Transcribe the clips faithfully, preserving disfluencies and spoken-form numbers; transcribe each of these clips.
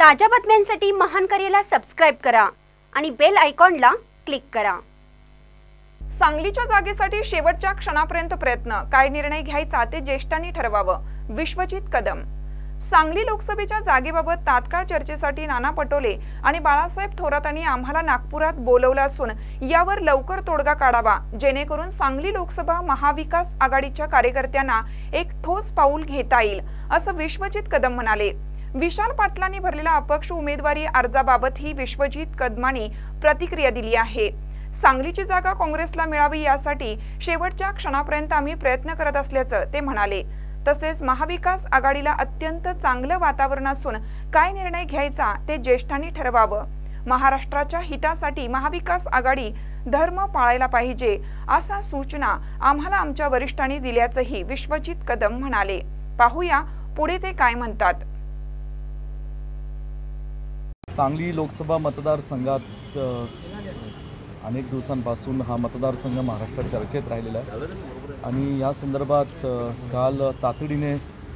ताज्या बातम्यांसाठी महान करेला सबस्क्राइब करा आणि बेल आयकॉनला क्लिक करा। सांगलीच्या जागेसाठी शेवटच्या क्षणापर्यंत प्रयत्न, काय निर्णय घ्यायचा ते ज्येष्ठांनी ठरवावं। विश्वजित कदम। सांगली लोकसभेच्या जागेबाबत तात्काळ चर्चेसाठी नाना पटोले आणि बाळासाहेब थोरातांनी आम्हाला नागपुरात बोलवलं असून यावर लवकर तोडगा काढावा, जेणेकरून सांगली लोकसभा महाविकास आघाडीच्या कार्यकर्त्यांना एक ठोस पाऊल घेता येईल, असं विश्वजित कदम म्हणाले। विशाल पाटलांनी भरलेल्या अपक्ष उमेदवारी अर्जाबाबत ही विश्वजित कदमांनी प्रतिक्रिया दिली आहे। सांगलीची जागा काँग्रेसला मिळावी यासाठी शेवटच्या क्षणापर्यंत आम्ही प्रयत्न करत असल्याचं ते म्हणाले। तसेच महाविकास आघाडीला अत्यंत चांगलं वातावरण असून काय निर्णय घ्यायचा ते ज्येष्ठांनी ठरवावं। महाराष्ट्राच्या हितासाठी महाविकास आघाडी धर्म पाळायला पाहिजे, अशा सूचना आम्हाला आमच्या वरिष्ठांनी दिल्याचंही विश्वजित कदम म्हणाले। पाहूया पुढे ते काय म्हणतात। सांगली लोकसभा मतदारसंघात अनेक दिवसांपासून हा मतदारसंघ महाराष्ट्रात चर्चेत राहिलेला आहे आणि या संदर्भात काल तातडीने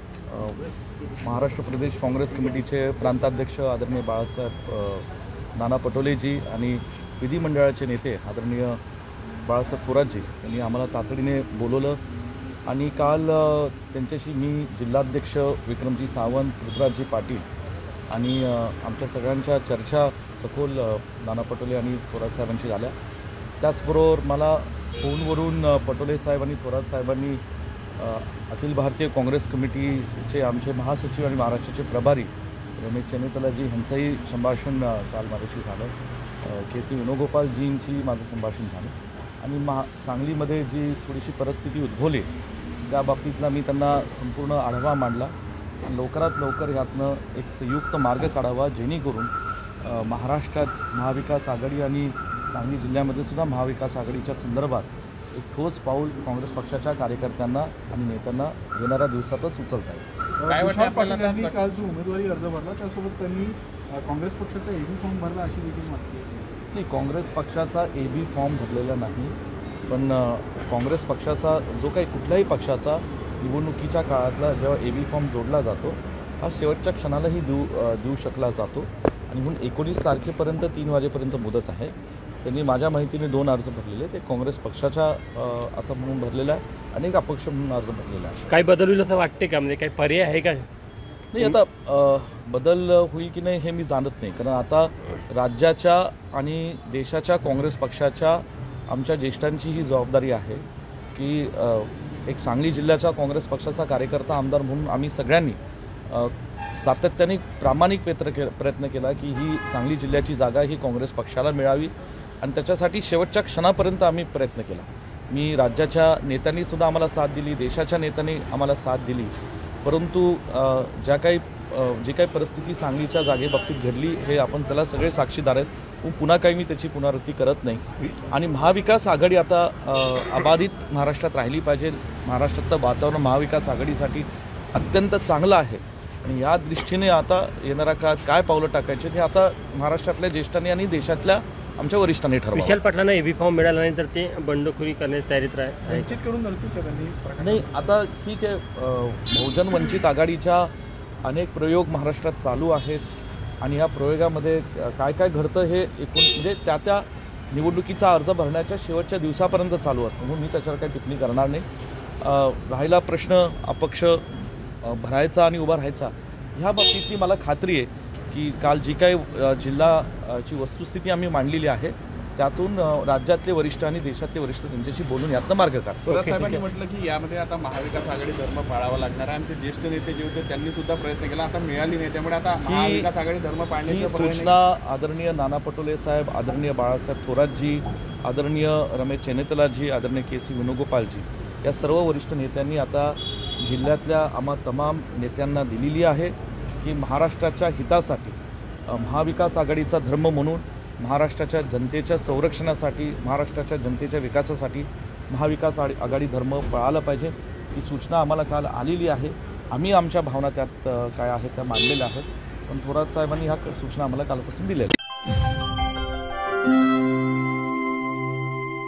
महाराष्ट्र प्रदेश काँग्रेस कमिटीचे प्रांताध्यक्ष आदरणीय बाळासाहेब नाना पटोलेजी आणि विधिमंडळाचे नेते आदरणीय बाळासाहेब थोरातजी यांनी आम्हाला तातडीने बोलवलं आणि काल त्यांच्याशी मी जिल्हाध्यक्ष विक्रमजी सावंत, पृथ्वीराजजी पाटील आणि आमच्या सगळ्यांच्या चर्चा सखोल नाना पटोले आणि थोरात साहेबांशी झाल्या। त्याचबरोबर मला फोनवरून पटोले साहेब आणि थोरात साहेबांनी अखिल भारतीय काँग्रेस कमिटीचे आमचे महासचिव आणि महाराष्ट्राचे प्रभारी रमेश चेन्नीतालाजी यांचंही संभाषण काल माझ्याशी झालं। के सी वेणुगोपालजींची माझं संभाषण झालं आणि महा सांगलीमध्ये जी थोडीशी परिस्थिती उद्भवली त्या बाबतीतला मी त्यांना संपूर्ण आढावा मांडला। लवकरात लवकर यातनं एक संयुक्त मार्ग काढावा, जेणेकरून महाराष्ट्रात महाविकास आघाडी आणि सांगली जिल्ह्यामध्ये सुद्धा महाविकास आघाडीच्या संदर्भात एक ठोस पाऊल काँग्रेस पक्षाच्या कार्यकर्त्यांना आणि नेत्यांना येणाऱ्या दिवसातच उचलता येईल। काय वाटतं आपल्याला? काल जो उमेदवारी अर्ज भरला त्यासोबत त्यांनी काँग्रेस पक्षाचा एबी फॉर्म भरला अशी देखील माहिती आहे। नाही, काँग्रेस पक्षाचा एबी फॉर्म भरलेला नाही, पण काँग्रेस पक्षाचा जो काही कुठल्याही पक्षाचा निवडणुकीच्या काळातला जेव्हा एबी फॉर्म जोडला जातो हा शेवटच्या क्षणालाही देऊ देऊ शकला जातो आणि म्हणून एकोणीस तारखेपर्यंत तीन वाजेपर्यंत मुदत आहे। त्यांनी माझ्या माहितीने दोन अर्ज भरलेले, ते काँग्रेस पक्षाच्या असं म्हणून भरलेला आहे, अनेक अपक्ष म्हणून अर्ज भरलेला आहे। काय बदल होईल असं वाटते का? म्हणजे काही पर्याय आहे का? नाही, आता बदल होईल की नाही हे मी जाणत नाही, कारण आता राज्याच्या आणि देशाच्या काँग्रेस पक्षाच्या आमच्या ज्येष्ठांची ही जबाबदारी आहे की एक सांगली जिल्ह्याच्या काँग्रेस पक्षाचा कार्यकर्ता आमदार म्हणून आम्ही सगळ्यांनी सातत्याने प्रामाणिक प्रयत्न के प्रयत्न केला की ही सांगली जिल्ह्याची जागा ही काँग्रेस पक्षाला मिळावी आणि त्याच्यासाठी शेवटच्या क्षणापर्यंत आम्ही प्रयत्न केला। मी राज्याच्या नेत्यांनी सुद्धा आम्हाला साथ दिली, देशाच्या नेत्यांनी आम्हाला साथ दिली, परंतु ज्या काही जी काही परिस्थिती सांगलीच्या जागेबाबतीत घडली हे आपण त्याला सगळे साक्षीदार आहेत। पुन्हा काही मी त्याची पुनरावृत्ती करत नाही आणि महाविकास आघाडी आता अबाधित महाराष्ट्रात राहिली पाहिजे। महाराष्ट्रातलं वातावरण महाविकास आघाडीसाठी अत्यंत चांगलं आहे आणि या दृष्टीने आता येणाऱ्या काळात काय पावलं टाकायचे हे आता महाराष्ट्रातल्या ज्येष्ठांनी आणि देशातल्या आमच्या वरिष्ठांनी ठरवलं। विशाल पाटलांना एबी फॉर्म मिळाला नाही तर ते बंडखोरी करण्याची तयारीत राहील। नाही, आता ठीक आहे, बहुजन वंचित आघाडीच्या अनेक प्रयोग महाराष्ट्रात चालू आहेत आणि या प्रयोगामध्ये काय काय घडतं हे एकूण म्हणजे त्या त्या निवडणुकीचा अर्ज भरण्याच्या शेवटच्या दिवसापर्यंत चालू असतं, म्हणून मी त्याच्यावर काही टिप्पणी करणार नाही। राहिला प्रश्न अपक्ष भरायचा आणि उभा राहायचा, ह्या बाबतीतली मला खात्री आहे की काल जी काही जिल्हाची वस्तुस्थिती आम्ही मांडलेली आहे त्यातून राज्यातले वरिष्ठ आणि देशातले वरिष्ठ त्यांच्याशी बोलून यातनं मार्ग काढतात। साहेबांनी म्हटलं की यामध्ये आता महाविकास आघाडी धर्म पाळावा लागणार आहे आणि ते ज्येष्ठ नेते जे होते त्यांनी सुद्धा प्रयत्न केला, आता मिळाली नाही, त्यामुळे आता महाविकास आघाडी धर्म पाळण्याची सूचना आदरणीय नाना पटोले साहेब, आदरणीय बाळासाहेब थोरातजी, आदरणीय रमेश चेन्नीतालाजी, आदरणीय के सी वेणुगोपालजी या सर्व वरिष्ठ नेत्यांनी आता जिल्ह्यातल्या आम्हा तमाम नेत्यांना दिलेली आहे की महाराष्ट्राच्या हितासाठी महाविकास आघाडीचा धर्म म्हणून महाराष्ट्राच्या जनतेच्या संरक्षणासाठी, महाराष्ट्राच्या जनतेच्या विकासासाठी महाविकास आघाडी धर्म पाळायला पाहिजे। ही सूचना आम्हाला काल आलेली आहे, आम्ही आमच्या भावना त्यात काय आहेत त्या मांडलेल्या आहेत, पण थोरात साहेबांनी ह्या सूचना आम्हाला कालपासून दिल्या।